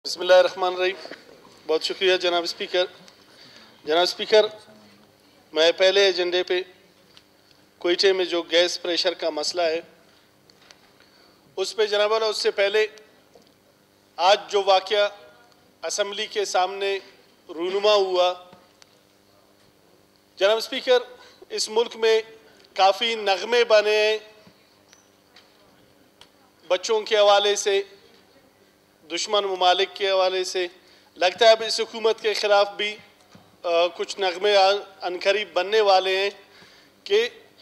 بسم اللہ الرحمن الرحیم. بہت شکریہ جناب اسپیکر. میں پہلے ایجنڈے پہ کوئٹے میں جو گیس پریشر کا مسئلہ ہے اس پہ جناب والا اس سے پہلے آج جو واقعہ اسمبلی کے سامنے رونما ہوا. جناب اسپیکر, اس ملک میں کافی نغمے بنے ہیں بچوں کے حوالے سے, دشمن ممالک کے حوالے سے. لگتا ہے اب اس حکومت کے خلاف بھی کچھ نغمے عنقریب بننے والے ہیں کہ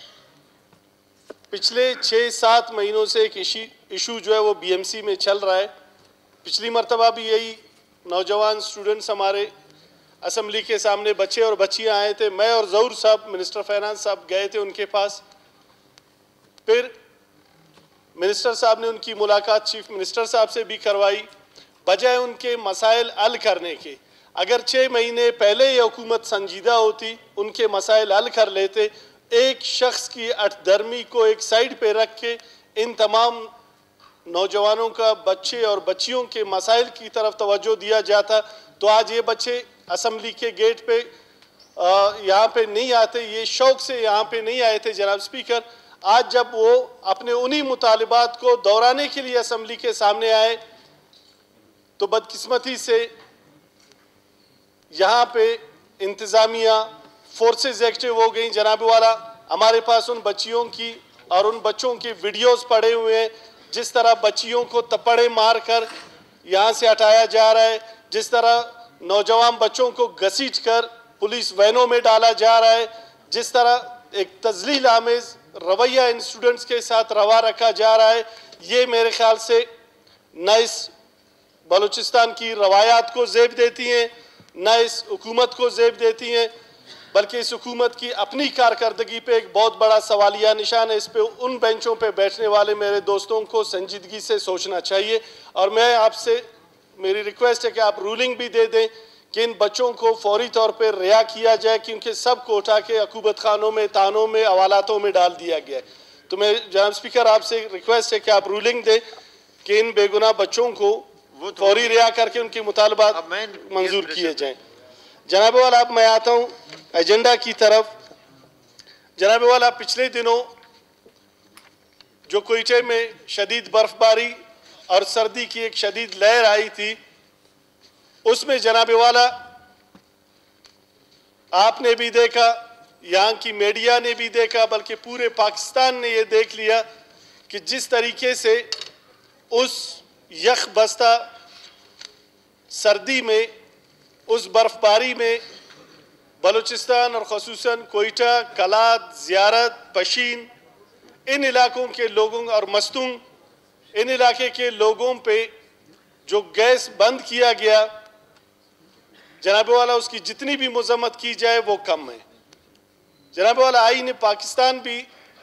پچھلے 6-7 مہینوں سے ایک ایشو جو ہے وہ بی ایم سی میں چل رہا ہے. پچھلی مرتبہ بھی یہی نوجوان سٹوڈنٹس ہمارے اسمبلی کے سامنے بچے اور بچیاں آئے تھے. میں اور ظہور صاحب منسٹر فائنانس صاحب گئے تھے ان کے پاس. پھر منسٹر صاحب نے ان کی ملاقات چیف منسٹر صاحب سے بھی کروائی. بجائے ان کے مسائل حل کرنے کے, اگر 6 مہینے پہلے یہ حکومت سنجیدہ ہوتی, ان کے مسائل حل کر لیتے, ایک شخص کی اٹھ درمی کو ایک سائیڈ پہ رکھ کے ان تمام نوجوانوں کا, بچے اور بچیوں کے مسائل کی طرف توجہ دیا جاتا, تو آج یہ بچے اسمبلی کے گیٹ پہ یہاں پہ نہیں آتے, یہ شوق سے یہاں پہ نہیں آئے تھے. جناب اسپیکر, آج جب وہ اپنے انہی مطالبات کو دہرانے کے لیے اسمبلی کے سامنے آئے تو بدقسمتی سے یہاں پہ انتظامیہ فورسز ایکٹیو ہو گئیں. جناب والا, ہمارے پاس ان بچیوں کی اور ان بچوں کی ویڈیوز پڑے ہوئے ہیں, جس طرح بچیوں کو تپڑے مار کر یہاں سے ہٹایا جا رہا ہے, جس طرح نوجوان بچوں کو گھسیٹ کر پولیس وینوں میں ڈالا جا رہا ہے, جس طرح ایک تذلیل آمیز رویہ ان اسٹوڈنٹس کے ساتھ روا رکھا جا رہا ہے. یہ میرے خیال سے نہ اس بلوچستان کی روایات کو زیب دیتی ہیں, نہ اس حکومت کو زیب دیتی ہیں, بلکہ اس حکومت کی اپنی کارکردگی پہ ایک بہت بڑا سوالیہ نشان ہے. اس پہ ان بینچوں پہ بیٹھنے والے میرے دوستوں کو سنجیدگی سے سوچنا چاہیے. اور میں آپ سے میری ریکویسٹ ہے کہ آپ رولنگ بھی دے دیں کہ ان بچوں کو فوری طور پہ رہا کیا جائے, کیونکہ سب کو اٹھا کے عقوبت خانوں میں, تانوں میں, حوالاتوں میں ڈال دیا گیا ہے. تو میں جناب اسپیکر آپ سے ریکویسٹ ہے کہ آپ رولنگ دیں کہ ان بے گناہ بچوں کو فوری رہا کر کے ان کی مطالبات منظور کیے جائیں. جناب والا, اب میں آتا ہوں ایجنڈا کی طرف. جناب والا, پچھلے دنوں جو کوئٹے میں شدید برف باری اور سردی کی ایک شدید لہر آئی تھی, اس میں جناب والا آپ نے بھی دیکھا, یہاں کی میڈیا نے بھی دیکھا, بلکہ پورے پاکستان نے یہ دیکھ لیا کہ جس طریقے سے اس یخ بستہ سردی میں, اس برف باری میں بلوچستان اور خصوصاً کوئٹہ, کلات, زیارت, پشین, ان علاقوں کے لوگوں اور مستونگ, ان علاقے کے لوگوں پہ جو گیس بند کیا گیا, جناب والا اس کی جتنی بھی مذمت کی جائے وہ کم ہے. جناب والا, آئین پاکستان بھی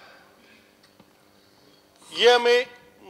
یہ ہمیں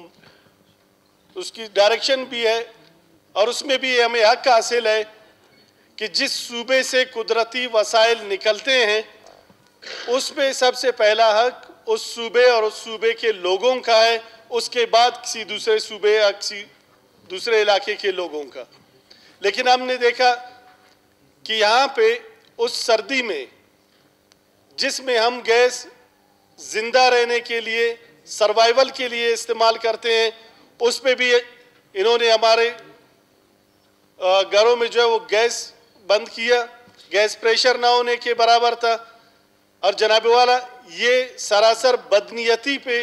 اس کی ڈائریکشن بھی ہے اور اس میں بھی ہمیں حق حاصل ہے کہ جس صوبے سے قدرتی وسائل نکلتے ہیں اس پہ سب سے پہلا حق اس صوبے اور اس صوبے کے لوگوں کا ہے, اس کے بعد کسی دوسرے صوبے یا کسی دوسرے علاقے کے لوگوں کا. لیکن ہم نے دیکھا کہ یہاں پہ اس سردی میں جس میں ہم گیس زندہ رہنے کے لیے, سروائیول کے لیے استعمال کرتے ہیں, اس پہ بھی انہوں نے ہمارے گھروں میں جو ہے وہ گیس بند کیا. گیس پریشر نہ ہونے کے برابر تھا. اور جناب والا, یہ سراسر بدنیتی پہ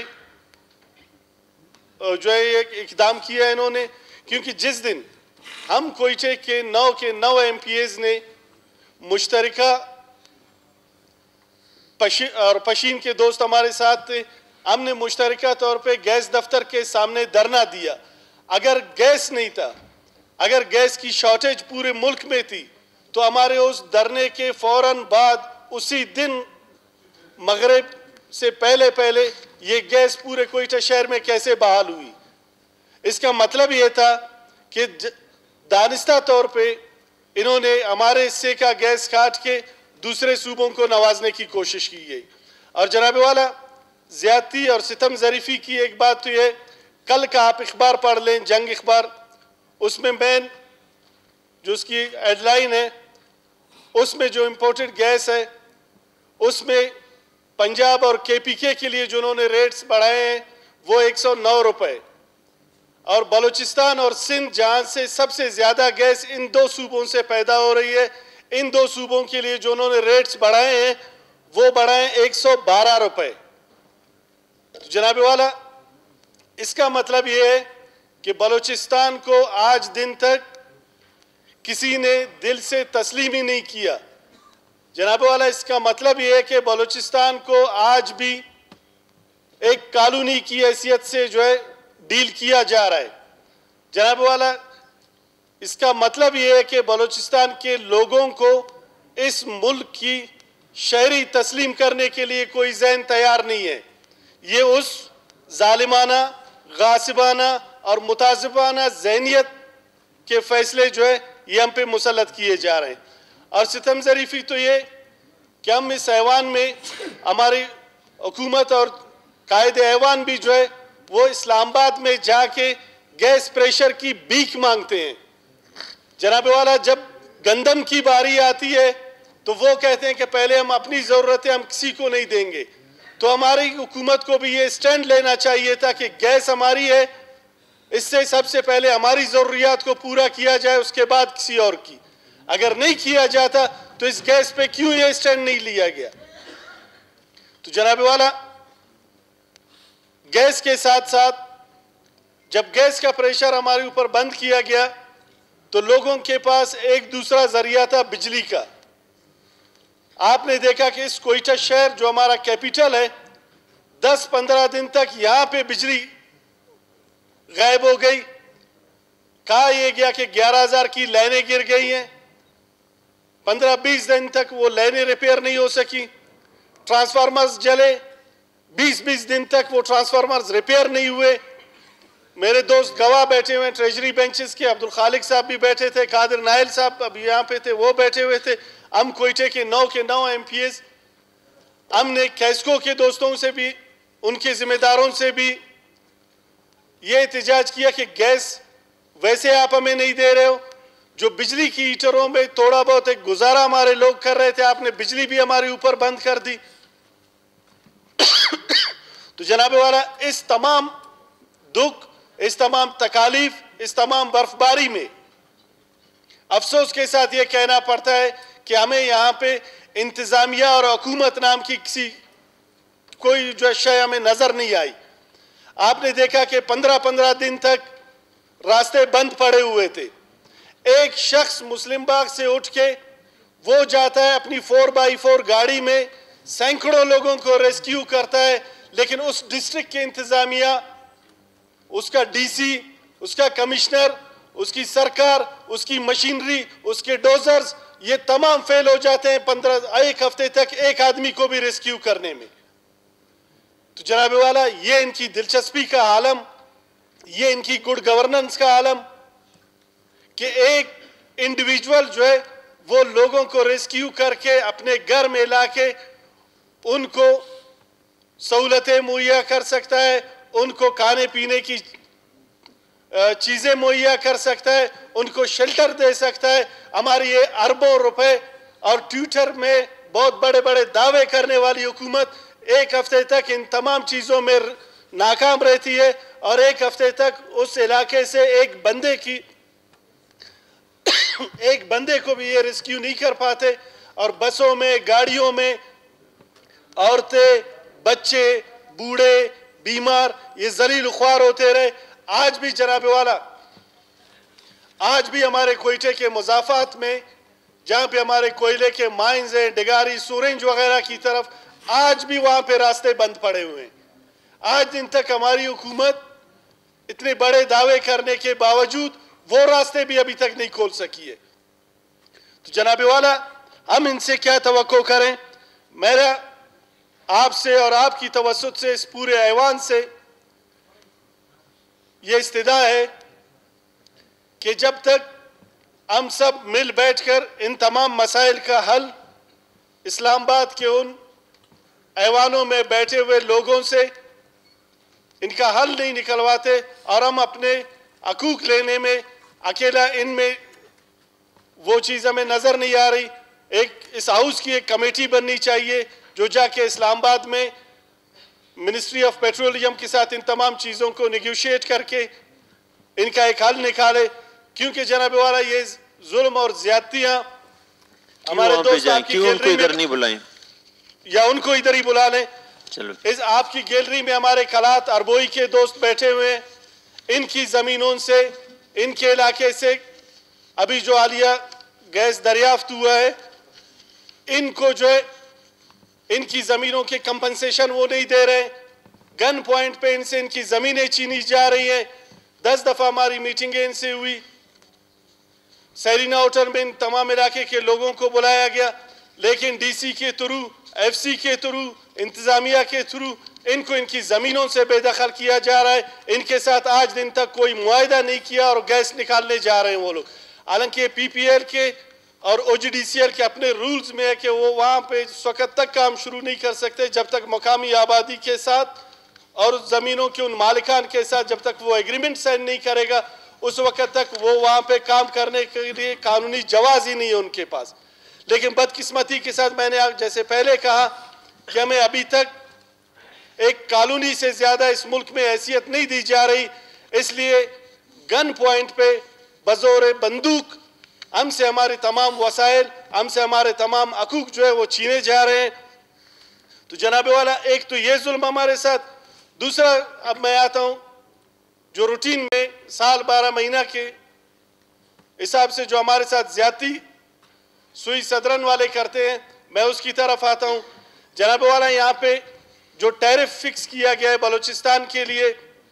جو ہے ایک اقدام کیا انہوں نے, کیونکہ جس دن ہم کوئٹے کے 9 ایم پی ایز نے مشترکہ اور پشین کے دوست ہمارے ساتھ تھے, ہم نے مشترکہ طور پہ گیس دفتر کے سامنے دھرنا دیا. اگر گیس نہیں تھا, اگر گیس کی شارٹیج پورے ملک میں تھی, تو ہمارے اس دھرنے کے فوراً بعد اسی دن مغرب سے پہلے یہ گیس پورے کوئٹہ شہر میں کیسے بحال ہوئی. اس کا مطلب یہ تھا کہ دانستہ طور پہ انہوں نے ہمارے حصے کا گیس کاٹ کے دوسرے صوبوں کو نوازنے کی کوشش کی گئی. اور جناب والا, زیادتی اور ستم ظریفی کی ایک بات تو یہ, کل کا آپ اخبار پڑھ لیں, جنگ اخبار, اس میں مین جو اس کی ایڈ لائن ہے اس میں جو امپورٹڈ گیس ہے اس میں پنجاب اور کے پی کے کے لیے جنہوں نے ریٹس بڑھائے ہیں وہ 109 روپے، اور بلوچستان اور سندھ جہاں سے سب سے زیادہ گیس ان دو صوبوں سے پیدا ہو رہی ہے، ان دو صوبوں کے لیے جو انہوں نے ریٹس بڑھائے ہیں وہ بڑھائے 112 روپے۔ جناب والا، اس کا مطلب یہ ہے کہ بلوچستان کو آج دن تک کسی نے دل سے تسلیم ہی نہیں کیا۔ جناب والا، اس کا مطلب یہ ہے کہ بلوچستان کو آج بھی ایک کالونی کی حیثیت سے جو ہے ڈیل کیا جا رہا ہے۔ جناب والا، اس کا مطلب یہ ہے کہ بلوچستان کے لوگوں کو اس ملک کی شہری تسلیم کرنے کے لیے کوئی ذہن تیار نہیں ہے۔ یہ اس ظالمانہ، غاصبانہ اور متعصبانہ ذہنیت کے فیصلے جو ہے یہ ہم پہ مسلط کیے جا رہے ہیں۔ اور ستم ظریفی تو یہ کہ ہم اس ایوان میں ہماری حکومت اور قائد ایوان بھی جو ہے وہ اسلام آباد میں جا کے گیس پریشر کی بھیک مانگتے ہیں۔ جناب والا، جب گندم کی باری آتی ہے تو وہ کہتے ہیں کہ پہلے ہم اپنی ضرورتیں ہم کسی کو نہیں دیں گے۔ تو ہماری حکومت کو بھی یہ سٹینڈ لینا چاہیے تھا کہ گیس ہماری ہے، اس سے سب سے پہلے ہماری ضروریات کو پورا کیا جائے، اس کے بعد کسی اور کی۔ اگر نہیں کیا جاتا تو اس گیس پہ کیوں یہ سٹینڈ نہیں لیا گیا؟ تو جناب والا، گیس کے ساتھ ساتھ جب گیس کا پریشر ہمارے اوپر بند کیا گیا تو لوگوں کے پاس ایک دوسرا ذریعہ تھا بجلی کا۔ آپ نے دیکھا کہ اس کوئٹہ شہر جو ہمارا کیپیٹل ہے 10-15 دن تک یہاں پہ بجلی غائب ہو گئی۔ کہا یہ گیا کہ 11,000 کی لائنیں گر گئی ہیں، 15-20 دن تک وہ لائنیں ریپیئر نہیں ہو سکی، ٹرانسفارمرز جلے، 20 دن تک وہ ٹرانسفارمرز ریپیئر نہیں ہوئے۔ میرے دوست گواہ بیٹھے ہوئے ہیں ٹریجری بینچز کے، عبدالخالق صاحب بھی بیٹھے تھے، قادر نائل صاحب اب یہاں پہ تھے، وہ بیٹھے ہوئے تھے۔ ہم کوئٹے کے 9 ایم پی ایز، ہم نے کیسکو کے دوستوں سے بھی، ان کے ذمہ داروں سے بھی یہ احتجاج کیا کہ گیس ویسے آپ ہمیں نہیں دے رہے ہو، جو بجلی کی ہیٹروں میں تھوڑا بہت ایک گزارا ہمارے لوگ کر رہے تھے، آپ نے بجلی بھی ہمارے اوپر بند کر دی۔ تو جناب والا، اس تمام دکھ، اس تمام تکالیف، اس تمام برفباری میں افسوس کے ساتھ یہ کہنا پڑتا ہے کہ ہمیں یہاں پہ انتظامیہ اور حکومت نام کی کوئی جو شے ہمیں نظر نہیں آئی۔ آپ نے دیکھا کہ 15 دن تک راستے بند پڑے ہوئے تھے۔ ایک شخص مسلم باغ سے اٹھ کے وہ جاتا ہے اپنی 4x4 گاڑی میں، سینکڑوں لوگوں کو ریسکیو کرتا ہے، لیکن اس ڈسٹرکٹ کے انتظامیہ، اس کا ڈی سی، اس کا کمشنر، اس کی سرکار، اس کی مشینری، اس کے ڈوزرز، یہ تمام فیل ہو جاتے ہیں 1 ہفتے تک ایک آدمی کو بھی ریسکیو کرنے میں۔ تو جناب والا، یہ ان کی دلچسپی کا عالم، یہ ان کی گڈ گورننس کا عالم کہ ایک انڈیویجول جو ہے وہ لوگوں کو ریسکیو کر کے اپنے گھر میں لا کے ان کو سہولتیں مہیا کر سکتا ہے، ان کو کھانے پینے کی چیزیں مہیا کر سکتا ہے، ان کو شیلٹر دے سکتا ہے۔ ہماری یہ اربوں روپے اور ٹویٹر میں بہت بڑے بڑے دعوے کرنے والی حکومت 1 ہفتے تک ان تمام چیزوں میں ناکام رہتی ہے، اور 1 ہفتے تک اس علاقے سے ایک بندے کو بھی یہ ریسکیو نہیں کر پاتے، اور بسوں میں، گاڑیوں میں عورتیں، بچے، بوڑھے، بیمار یہ ذلیل خوار ہوتے رہے۔ آج بھی جناب والا، آج بھی ہمارے کوئٹے کے مضافات میں جہاں پہ ہمارے کوئلے کے مائنز ہیں، ڈگاری، سورنج وغیرہ کی طرف، آج بھی وہاں پہ راستے بند پڑے ہوئے ہیں۔ آج دن تک ہماری حکومت اتنے بڑے دعوے کرنے کے باوجود وہ راستے بھی ابھی تک نہیں کھول سکی ہے۔ تو جناب والا، ہم ان سے کیا توقع کریں؟ میرا آپ سے اور آپ کی توسط سے اس پورے ایوان سے یہ استدعا ہے کہ جب تک ہم سب مل بیٹھ کر ان تمام مسائل کا حل اسلام آباد کے ان ایوانوں میں بیٹھے ہوئے لوگوں سے ان کا حل نہیں نکلواتے، اور ہم اپنے حقوق لینے میں اکیلا ان میں وہ چیز ہمیں نظر نہیں آ رہی. اس ہاؤس کی ایک کمیٹی بننی چاہیے جو جا کے اسلام آباد میں منسٹری آف پیٹرولیم کے ساتھ ان تمام چیزوں کو نیگوشیٹ کر کے ان کا ایک حل نکالے, کیونکہ جناب والا یہ ظلم اور زیادتیاں ہمارے دوست آپ کی گیلری میں, ادھر نہیں بلائیں یا ان کو ادھر ہی بلا لیں. اس آپ کی گیلری میں ہمارے کلات اربوئی کے دوست بیٹھے ہوئے ہیں, ان کی زمینوں سے, ان کے علاقے سے ابھی جو حالیہ گیس دریافت ہوا ہے, ان کو جو ہے ان کی زمینوں کے کمپنسیشن وہ نہیں دے رہے, گن پوائنٹ پہ ان سے ان کی زمینیں چھینی جا رہی ہیں. 10 دفعہ ہماری میٹنگیں ان سے ہوئی, سیرینا ہوٹل میں ان تمام علاقے کے لوگوں کو بلایا گیا, لیکن ڈی سی کے تھرو, ایف سی کے تھرو, انتظامیہ کے تھرو ان کو ان کی زمینوں سے بے دخل کیا جا رہا ہے. ان کے ساتھ آج دن تک کوئی معاہدہ نہیں کیا اور گیس نکالنے جا رہے ہیں وہ لوگ, حالانکہ پی پی ایل کے اور او جی ڈی سی ایل کے اپنے رولز میں ہے کہ وہ وہاں پہ اس وقت تک کام شروع نہیں کر سکتے جب تک مقامی آبادی کے ساتھ اور زمینوں کے ان مالکان کے ساتھ جب تک وہ ایگریمنٹ سائن نہیں کرے گا اس وقت تک وہ وہاں پہ کام کرنے کے لیے قانونی جواز ہی نہیں ہے ان کے پاس. لیکن بدقسمتی کے ساتھ میں نے جیسے پہلے کہا کہ ہمیں ابھی تک ایک کالونی سے زیادہ اس ملک میں حیثیت نہیں دی جا رہی, اس لیے گن پوائنٹ پہ بزور بندوق ہم سے ہمارے تمام وسائل, ہم سے ہمارے تمام حقوق جو ہے وہ چھینے جا رہے ہیں. تو جناب والا ایک تو یہ ظلم ہمارے ساتھ, دوسرا اب میں آتا ہوں جو روٹین میں سال 12 مہینہ کے حساب سے جو ہمارے ساتھ زیادتی سوئی صدرن والے کرتے ہیں, میں اس کی طرف آتا ہوں. جناب والا یہاں پہ جو ٹیرف فکس کیا گیا ہے بلوچستان کے لیے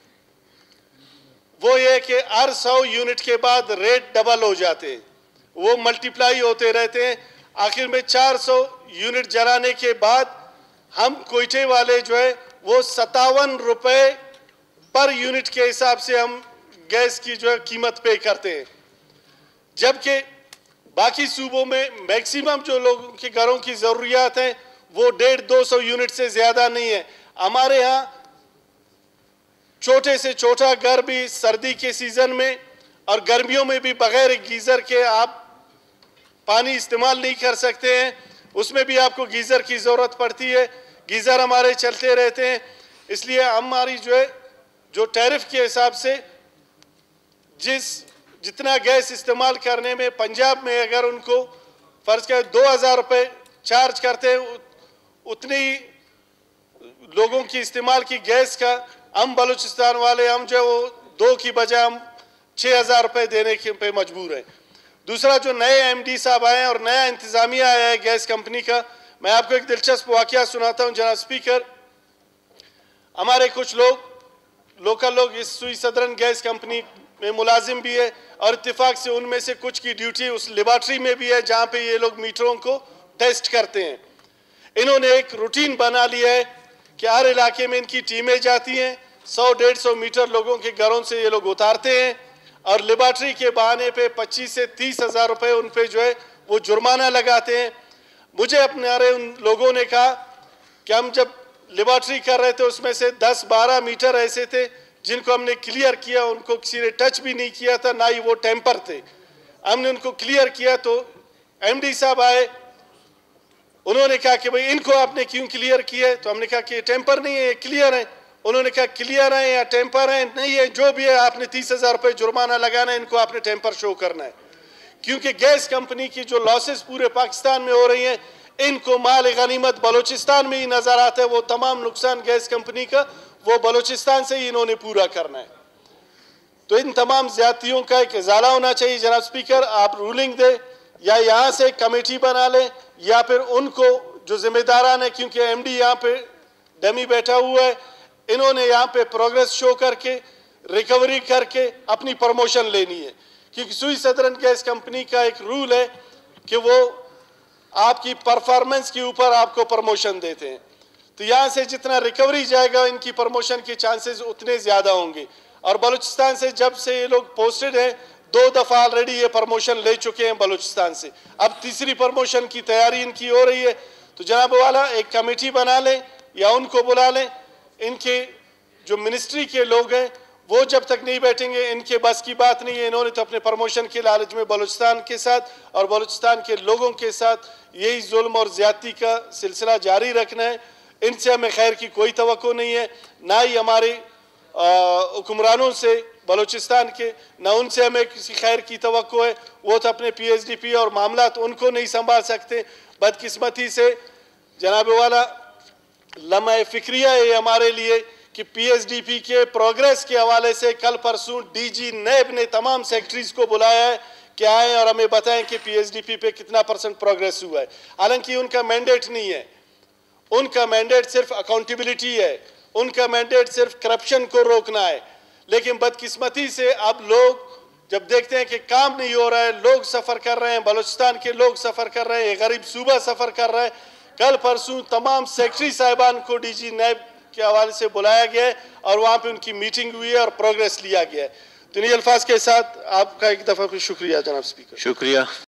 وہ یہ کہ ہر 100 یونٹ کے بعد ریٹ ڈبل ہو جاتے ہیں, وہ ملٹیپلائی ہوتے رہتے ہیں. آخر میں 400 یونٹ جلانے کے بعد ہم کوئٹے والے جو ہے وہ 57 روپے پر یونٹ کے حساب سے ہم گیس کی جو ہے قیمت پے کرتے ہیں, جبکہ باقی صوبوں میں میکسیمم جو لوگوں کے گھروں کی ضروریات ہیں وہ 150-200 یونٹ سے زیادہ نہیں ہے. ہمارے ہاں چھوٹے سے چھوٹا گھر بھی سردی کے سیزن میں اور گرمیوں میں بھی بغیر گیزر کے آپ پانی استعمال نہیں کر سکتے ہیں, اس میں بھی آپ کو گیزر کی ضرورت پڑتی ہے. گیزر ہمارے چلتے رہتے ہیں, اس لیے ہماری جو ہے جو ٹیرف کے حساب سے جتنا گیس استعمال کرنے میں پنجاب میں اگر ان کو فرض کریں 2000 روپے چارج کرتے ہیں, اتنی لوگوں کی استعمال کی گیس کا ہم بلوچستان والے ہم جو وہ 2 کی بجائے ہم 6000 روپے دینے کے پہ مجبور ہیں. دوسرا جو نئے ایم ڈی صاحب آئے ہیں اور نیا انتظامیہ آیا ہے گیس کمپنی کا, میں آپ کو ایک دلچسپ واقعہ سناتا ہوں. جناب اسپیکر, ہمارے کچھ لوکل لوگ اس سوئی صدرن گیس کمپنی میں ملازم بھی ہے اور اتفاق سے ان میں سے کچھ کی ڈیوٹی اس لیبارٹری میں بھی ہے جہاں پہ یہ لوگ میٹروں کو ٹیسٹ کرتے ہیں. انہوں نے ایک روٹین بنا لیا ہے کہ ہر علاقے میں ان کی ٹیمیں جاتی ہیں, 100-150 میٹر لوگوں کے گھروں سے یہ لوگ اتارتے ہیں اور لیبارٹری کے بہانے پہ 25 سے 30 ہزار روپے ان پہ جو ہے وہ جرمانہ لگاتے ہیں. مجھے اپنے ان لوگوں نے کہا کہ ہم جب لیبارٹری کر رہے تھے اس میں سے 10-12 میٹر ایسے تھے جن کو ہم نے کلیئر کیا, ان کو کسی نے ٹچ بھی نہیں کیا تھا, نہ ہی وہ ٹیمپر تھے. ہم نے ان کو کلیئر کیا تو ایم ڈی صاحب آئے, انہوں نے کہا کہ بھئی ان کو آپ نے کیوں کلیئر کیا ہے؟ تو ہم نے کہا کہ یہ ٹیمپر نہیں ہے, یہ کلیئر ہے. انہوں نے کہا کلیئر ہے یا ٹیمپر ہے؟ نہیں ہے, جو بھی ہے آپ نے 30,000 روپے جرمانہ لگانا ہے, ان کو آپ نے ٹیمپر شو کرنا ہے. کیونکہ گیس کمپنی کی جو لاسز پورے پاکستان میں ہو رہی ہیں ان کو مال غنیمت بلوچستان میں ہی نظر آتا ہے, وہ تمام نقصان گیس کمپنی کا وہ بلوچستان سے ہی انہوں نے پورا کرنا ہے. تو ان تمام زیادتیوں کا ایک ازالہ ہونا چاہیے. جناب اسپیکر, آپ رولنگ دیں یا یہاں سے کمیٹی بنا لیں یا پھر ان کو جو ذمہ داران ہے, کیونکہ ایم ڈی یہاں پہ ڈمی بیٹھا ہوا ہے, انہوں نے یہاں پہ پروگریس شو کر کے ریکوری کر کے اپنی پروموشن لینی ہے. کیونکہ سوئی صدرن گیس کمپنی کا ایک رول ہے کہ وہ آپ کی پرفارمنس کے اوپر آپ کو پروموشن دیتے ہیں. تو یہاں سے جتنا ریکوری جائے گا ان کی پروموشن کے چانسز اتنے زیادہ ہوں گے. اور بلوچستان سے جب سے یہ لوگ پوسٹڈ ہیں 2 دفعہ آلریڈی یہ پروموشن لے چکے ہیں بلوچستان سے, اب تیسری پروموشن کی تیاری ان کی ہو رہی ہے. تو جناب والا ایک کمیٹی بنا لیں یا ان کو بلا لیں, ان کے جو منسٹری کے لوگ ہیں وہ جب تک نہیں بیٹھیں گے ان کے بس کی بات نہیں ہے. انہوں نے تو اپنے پروموشن کے لالچ میں بلوچستان کے ساتھ اور بلوچستان کے لوگوں کے ساتھ یہی ظلم اور زیادتی کا سلسلہ جاری رکھنا ہے. ان سے ہمیں خیر کی کوئی توقع نہیں ہے, نہ ہی ہمارے حکمرانوں سے بلوچستان کے, نہ ان سے ہمیں کسی خیر کی توقع ہے. وہ تو اپنے پی ایس ڈی پی اور معاملات ان کو نہیں سنبھال سکتے. بدقسمتی سے جناب والا لمحہ فکریہ ہے ہمارے لیے کہ پی ایس ڈی پی کے پروگریس کے حوالے سے کل پرسوں ڈی جی نیب نے تمام سیکٹریز کو بلایا ہے کہ آئیں اور ہمیں بتائیں کہ پی ایس ڈی پی پہ کتنا % پروگریس ہوا ہے. حالانکہ ان کا مینڈیٹ نہیں ہے, ان کا مینڈیٹ صرف اکاؤنٹیبلٹی ہے, ان کا مینڈیٹ صرف کرپشن کو روکنا ہے. لیکن بدقسمتی سے اب لوگ جب دیکھتے ہیں کہ کام نہیں ہو رہا ہے, لوگ سفر کر رہے ہیں, بلوچستان کے لوگ سفر کر رہے ہیں, ایک غریب صوبہ سفر کر رہا ہے. کل پرسوں تمام سیکٹری صاحبان کو ڈی جی نیب کے حوالے سے بلایا گیا ہے اور وہاں پہ ان کی میٹنگ ہوئی ہے اور پروگریس لیا گیا ہے. تو انہی الفاظ کے ساتھ آپ کا ایک دفعہ پھر شکریہ جناب اسپیکر. شکریہ.